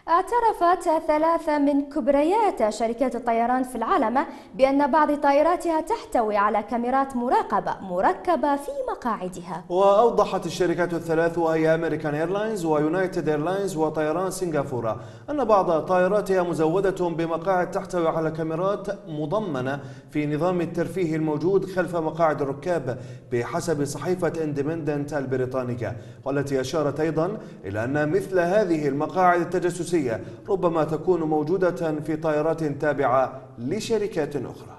اعترفت ثلاثة من كبريات شركات الطيران في العالم بأن بعض طائراتها تحتوي على كاميرات مراقبة مركبة في مقاعدها. وأوضحت الشركات الثلاث وهي أمريكان إيرلاينز ويونايتد إيرلاينز وطيران سنغافورة أن بعض طائراتها مزودة بمقاعد تحتوي على كاميرات مضمنة في نظام الترفيه الموجود خلف مقاعد الركاب بحسب صحيفة اندبندنت البريطانية، والتي أشارت أيضا إلى أن مثل هذه المقاعد التجسسية ربما تكون موجودة في طائرات تابعة لشركات أخرى.